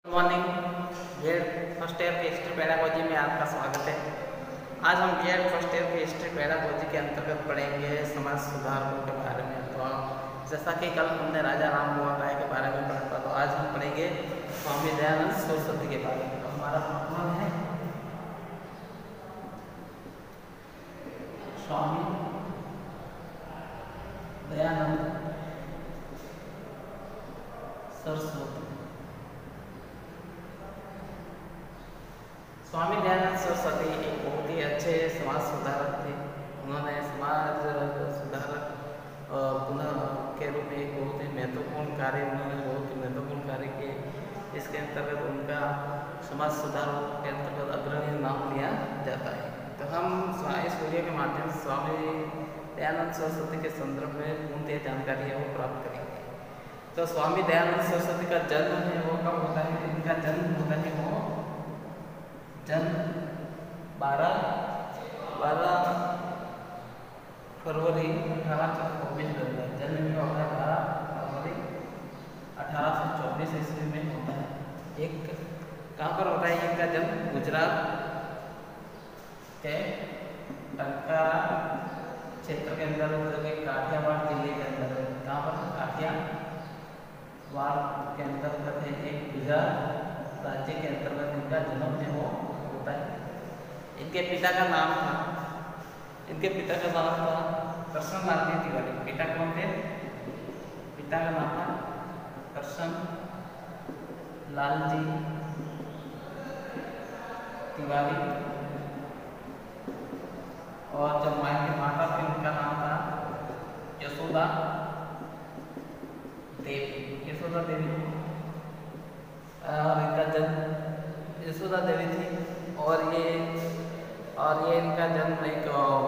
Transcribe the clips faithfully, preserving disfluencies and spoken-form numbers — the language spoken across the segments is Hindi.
Good morning. GATE first year के हिस्ट्री पेडागोजी में आपका स्वागत है। आज हम गेट फर्स्ट ईयर के हिस्ट्री पेडागोजी के अंतर्गत पढ़ेंगे समाज सुधारकों के बारे में। तो जैसा कि कल हमने राजा राम मोहन राय के बारे में पढ़ा था, तो आज हम पढ़ेंगे स्वामी दयानंद सरस्वती के बारे में। तो हमारा मतलब है स्वामी दयानंद सरस्वती। स्वामी दयानंद सरस्वती एक बहुत ही अच्छे समाज सुधारक थे। उन्होंने समाज सुधारक पुनः के रूप में एक बहुत ही महत्वपूर्ण कार्य उन्होंने बहुत ही महत्वपूर्ण कार्य किए। इसके अंतर्गत उनका समाज सुधार के अंतर्गत अग्रणी नाम लिया जाता है। तो हम इस वीडियो के माध्यम से स्वामी दयानंद सरस्वती के संदर्भ में पूर्णतः जानकारी है वो प्राप्त करेंगे। तो स्वामी दयानंद सरस्वती का जन्म है वो कब होता है? इनका जन्म होता है वो जन्म बारह बारह फरवरी अठारह सौ चौबीस जन्म में होता है। बारह फरवरी अठारह सौ चौबीस ईस्वी में होता है। एक कहाँ पर होता है इनका जन्म? गुजरात के टंकारा क्षेत्र के अंदर, जो कि काठियावाड़ जिले के अंदर है। कहाँ पर? काठियावाड़ के अंतर्गत है। एक गुजरात राज्य के अंतर्गत इनका जन्म है वो होता है। इनके पिता का नाम था इनके पिता का नाम था कृष्ण लाल जी तिवारी। पिता कौन थे? पिता का नाम था कृष्ण लाल जी तिवारी। और जब माँ के माता थे उनका नाम था यशोदा देवी यशोदा देवी और इनका जन्म यशोदा देवी थी। और ये और ये इनका जन्म एक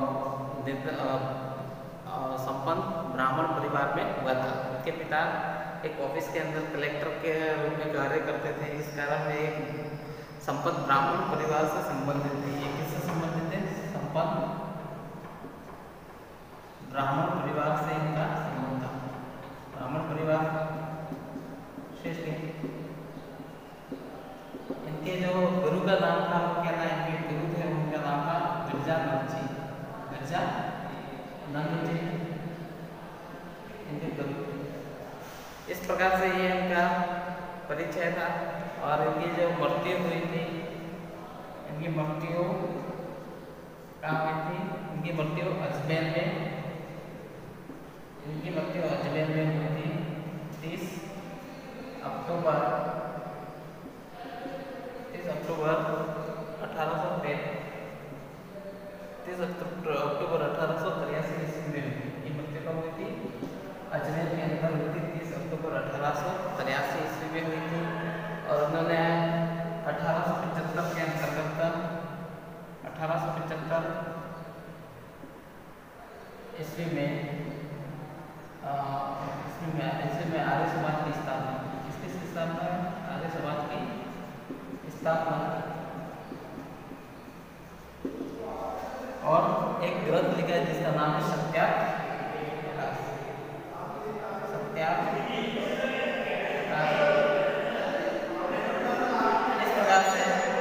संपन्न ब्राह्मण परिवार में हुआ था। इनके पिता एक ऑफिस के अंदर कलेक्टर के रूप में कार्य करते थे। इस कारण एक संपन्न ब्राह्मण परिवार से संबंधित थे। ये किससे संबंधित है? संपन्न ब्राह्मण परिवार से इनका संबंध था। ब्राह्मण परिवार श्रेष्ठ। इनके जो गुरु का नाम था वो क्या था? इनके गुरु थे उनका नाम था गिरजानंद जी गिरजानंद जी इनके गुरु। इस प्रकार से ये इनका परिचय था। और इनकी जो मृत्यु हुई थी, इनकी मृत्यु कहाँ हुई थी? इनकी मृत्यु अजमेर में इनकी मृत्यु अजमेर में हुई थी तीस अक्टूबर तीस अक्टूबर अठारह सौ तीस अक्टूबर अठारह सौ तिरासी ईस्वी में ये मृत्यु कब हुई थी? अजमेर के अंदर हुई थी। तीस अक्टूबर अठारह सौ तिरासी ईस्वी में हुई थी। और उन्होंने अठारह सौ पचहत्तर के अंतर्गत अठारह सौ पचहत्तर ईस्वी में इसमें इसमें में आर्य समाज की स्थापना किसकी स्थापना है? आर्य समाज की स्थापना। और एक ग्रंथ लिखा है जिसका नाम है सत्याग्रह सत्याग्रह। इस प्रकार से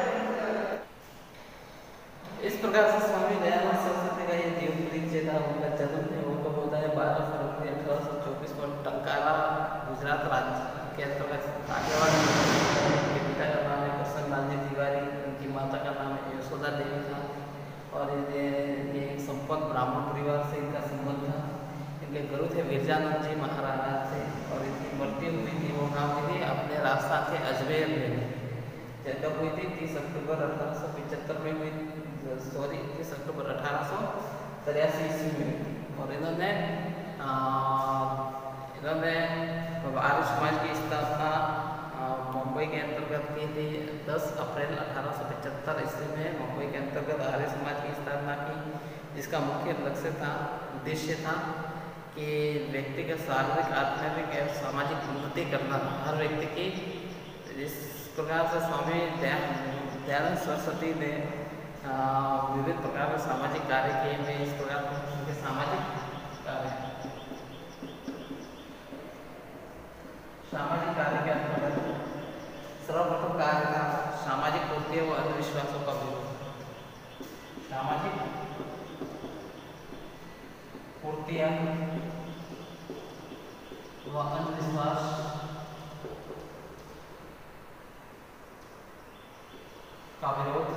इस प्रकार से स्वामी दयानंद सरस्वती का ये जीवन परिचय था। उनका जन्म है वो कब होता है? बारह फरवरी अठारह सौ चौबीस को टंकारा गुजरात राज्य के अंतर्गत काठियावाड़। उनके पिता का नाम है कृष्ण लाल जी तिवारी। उनकी माता का नाम है यशोदा देवी था। और ये एक संपन्न ब्राह्मण परिवार से इनका संबंध था। इनके गुरु थे गिरजानंद जी महाराजा थे। और इनकी मृत्यु हुई थी वो कहाँ हुई थी? अपने राजस्थान के अजमेर में। कब हुई थी? तीस अक्टूबर अठारह सौ पचहत्तर में हुई सॉरी तीस अक्टूबर अठारह सौ तिरासी ईस्वी में हुई थी। और इन्होंने इन्होंने आर्य समाज की स्थापना मुंबई के अंतर्गत की थी। दस अप्रैल अठारह सौ पचहत्तर ईस्वी में मुंबई के अंतर्गत आर्य समाज की स्थापना की, जिसका मुख्य लक्ष्य था उद्देश्य था कि व्यक्ति का शारीरिक, आध्यात्मिक एवं सामाजिक उन्नति करना। हर व्यक्ति की इस प्रकार से स्वामी दयानंद सरस्वती ने विविध प्रकार के सामाजिक कार्य किए हुए। इस प्रकार के सामाजिक कार्य सामाजिक कार्य के अंतर्गत सर्वप्रथम कुर्तियाँ व अंधविश्वास का विरोध।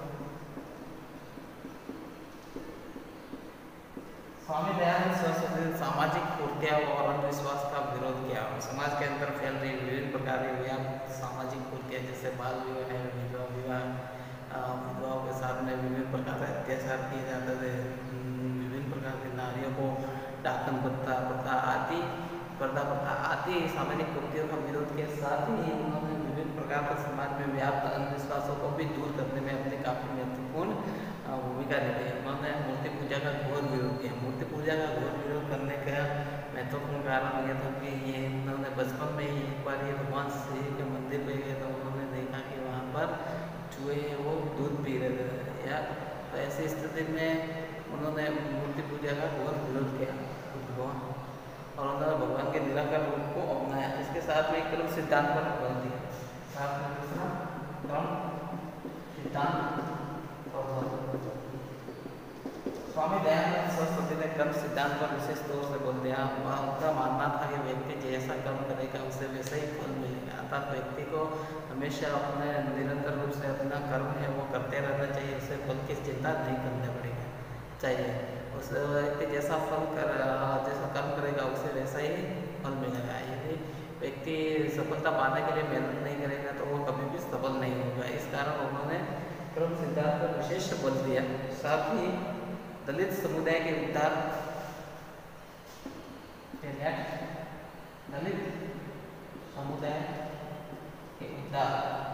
स्वामी दयानंद सरस्वती ने सामाजिक कुरीतियों और अंधविश्वास का विरोध किया। समाज के अंदर फैल रही विभिन्न प्रकार की व्यापक सामाजिक कुरीतियाँ जैसे बाल विवाह है, विधवा विवाह, विधवाओं के साथ में विभिन्न प्रकार के अत्याचार किए जाते थे, विभिन्न प्रकार की नारियों को डाकन प्रथा प्रथा आदि पर्दा प्रथा आदि सामाजिक कुरीतियों का विरोध के साथ ही उन्होंने विभिन्न प्रकार के समाज में व्याप्त अंधविश्वासों को भी दूर करने में अपनी काफ़ी महत्वपूर्ण भूमिका निभाई। उन्होंने मूर्ति पूजा का घोर विरोध किया। मूर्ति पूजा का घोर विरोध करने का महत्वपूर्ण कारण यह था कि ये उन्होंने बचपन में ही एक बार ये भगवान श्री के मंदिर पे गए तो उन्होंने देखा कि वहाँ पर चूहे वो दूध पी रहे थे या तो ऐसी स्थिति में उन्होंने मूर्ति पूजा का घोर विरोध किया और उन्होंने भगवान के निराकार रूप को अपनाया। इसके साथ में क्रम सिद्धांत पर बल दिया। साथ में दूसरा क्रम सिद्धांत पर बल। स्वामी दयानंद सरस्वती ने क्रम सिद्धांत पर विशेष तौर से बोल दिया। उनका मानना था कि व्यक्ति जैसा कर्म करेगा उसे वैसा ही फल मिलेगा, अर्थात व्यक्ति को हमेशा अपने निरंतर रूप से अपना कर्म है वो करते रहना चाहिए, उसे फल की चिंता नहीं करने पड़ेगा चाहिए। उस व्यक्ति जैसा फल कर जैसा कर्म करेगा उसे वैसा ही फल मिलेगा। यदि व्यक्ति सफलता पाने के लिए मेहनत नहीं करेगा तो वो कभी भी सफल नहीं होगा। इस कारण उन्होंने क्रम सिद्धांत पर विशेष बल दिया। साथ ही दलित समुदाय के उद्धार दलित समुदाय के उद्धार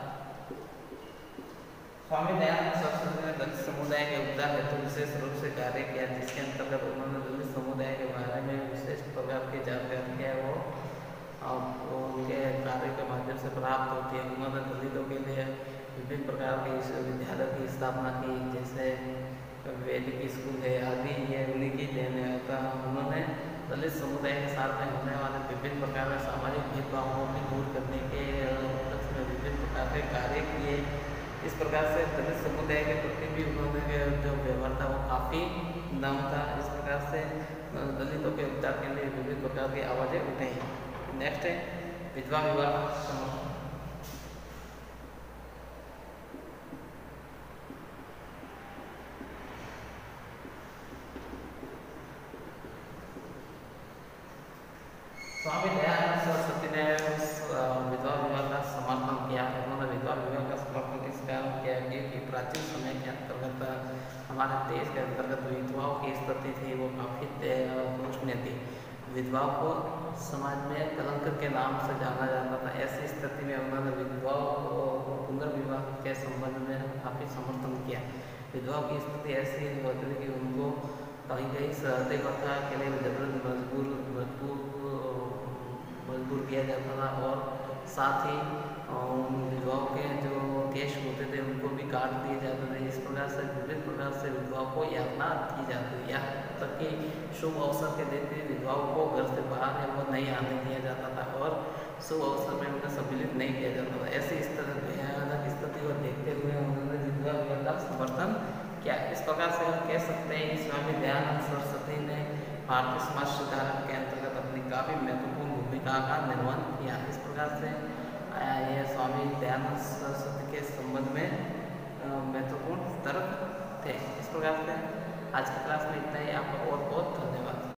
स्वामी दयानंद सरस्वती ने दलित समुदाय के उद्धार हेतु विशेष रूप से कार्य किया, जिसके अंतर्गत उन्होंने दलित समुदाय के बारे में विशेष प्रकार की जानकारी है वो और उनके कार्य के माध्यम से प्राप्त होती है। उन्होंने दलितों के लिए विभिन्न प्रकार के विद्यालय की स्थापना की, जैसे वैदिक स्कूल है आदि, ये उन्हीं की देन है। उन्होंने दलित समुदाय के साथ में होने वाले विभिन्न प्रकार के सामाजिक भेदभावों को दूर करने के लक्ष्य में विभिन्न प्रकार के कार्य किए। इस प्रकार से दलित समुदाय के प्रति भी उन्होंने जो व्यवहार था वो काफ़ी नम था। इस प्रकार से दलितों के उद्धार के लिए विभिन्न प्रकार की आवाज़ें उठाई। नेक्स्ट है विधवा विवाह समर्थन। स्वामी दयानंद सरस्वती ने विधवा विवाह का समर्थन किया। उन्होंने विधवा विवाह का समर्थन इस कारण किया कि प्राचीन समय के अंतर्गत हमारे देश के अंतर्गत विधवाओं की स्थिति थी वो काफ़ी शोचनीय थी। विधवाओं को समाज में कलंक के नाम से जाना जाता था। ऐसी स्थिति में उन्होंने विधवाओं को पुनर्विवाह के संबंध में काफ़ी समर्थन किया। विधवाओं की स्थिति ऐसी होती थी कि उनको कहीं कहीं सहते प्रथा के लिए जबरन मजबूर मजबूर मजबूर किया जाता था और साथ ही विधवाओं के जो केश होते थे उनको भी काट दिए जाते थे। इस प्रकार से विभिन्न प्रकार से विधवाओं को यातना की जाती है। यहाँ तक कि शुभ अवसर के दिन भी विधवाओं को घर से बाहर है वो नहीं आने दिया जाता था और शुभ अवसर में उन्हें सम्मिलित नहीं किया जाता था। ऐसी स्थिति भयानक स्थिति को देखते हुए उन्होंने विधवा विवाह का समर्थन किया। इस प्रकार से हम कह सकते हैं कि स्वामी दयानंद सरस्वती ने भारतीय समाज सुधार के अंतर्गत अपनी काफ़ी महत्वपूर्ण भूमिका का निर्वहन किया। इस प्रकार से ये स्वामी दयानंद सरस्वती के संबंध में महत्वपूर्ण तर्क थे। इस प्रकार से आज की क्लास में इतना ही। आपका बहुत बहुत धन्यवाद।